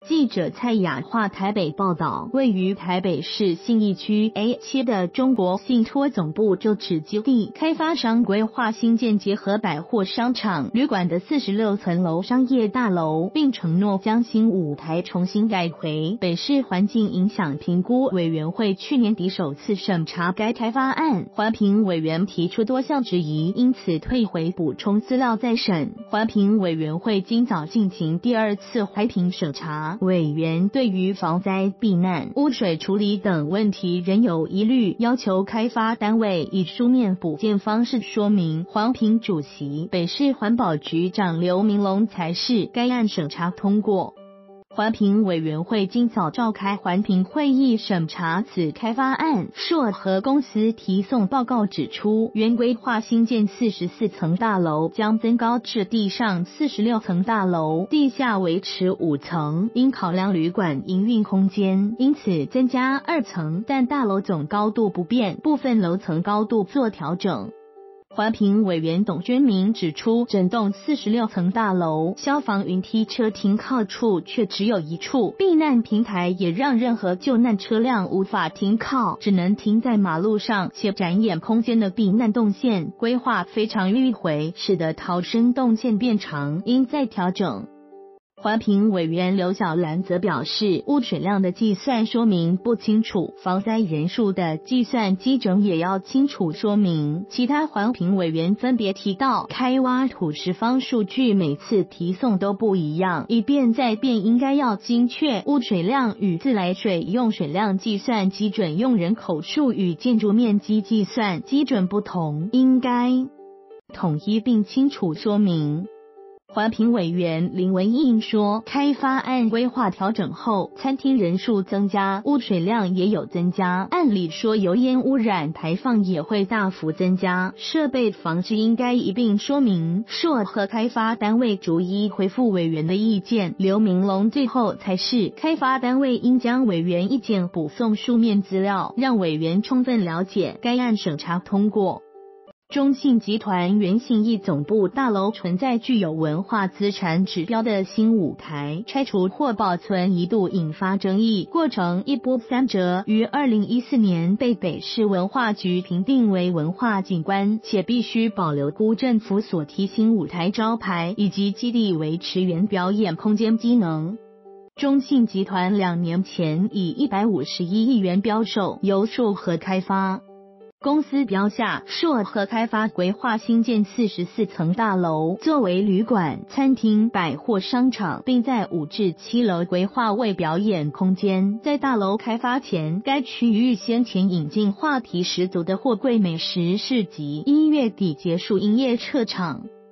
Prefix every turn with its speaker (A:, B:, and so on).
A: 记者蔡雅桦台北报道，位于台北市信义区 A7 的中国信托总部就职基地开发商规划新建结合百货商场、旅馆的46层楼商业大楼，并承诺将新舞台重新改回。北市环境影响评估委员会去年底首次审查该开发案，环评委员提出多项质疑，因此退回补充资料再审。环评委员会今早进行第二次环评审查，委员对于防灾避难、污水处理等问题仍有疑虑，要求开发单位以书面补件方式说明。环评主席北市环保局长刘明龙才是该案审查通过。环评委员会今早召开环评会议审查此开发案，硕和公司提送报告指出，原规划新建44层大楼将增高至地上46层大楼，地下维持5层，因考量旅馆营运空间，因此增加2层，但大楼总高度不变，部分楼层高度做调整。环评委员董娟明指出，整栋46层大楼消防云梯车停靠处却只有1处，避难平台也让任何救难车辆无法停靠，只能停在马路上，且展演空间的避难动线规划非常迂回，使得逃生动线变长，应再调整。环评委员刘小兰则表示，污水量的计算说明不清楚，防灾人数的计算基准也要清楚说明。其他环评委员分别提到，开挖土石方数据每次提送都不一样，一变再变应该要精确，污水量与自来水用水量计算基准用人口数与建筑面积计算基准不同，应该统一并清楚说明。环评委员林文印说，开发案规划调整后，餐厅人数增加，污水量也有增加，按理说油烟污染排放也会大幅增加，设备防治应该一并说明。硕和开发单位逐一回复委员的意见，刘明龙最后才是开发单位应将委员意见补送书面资料，让委员充分了解，该案审查通过。中信集团原信义总部大楼存在具有文化资产指标的新舞台，拆除或保存一度引发争议，过程一波三折，于2014年被北市文化局评定为文化景观，且必须保留辜政府所提新舞台招牌以及基地维持原表演空间机能。中信集团2年前以151亿元标售，由硕和开发公司标下，硕和开发规划新建44层大楼，作为旅馆、餐厅、百货商场，并在5至7楼规划为表演空间。在大楼开发前，该区域先前引进话题十足的货柜美食市集，1月底结束营业撤场。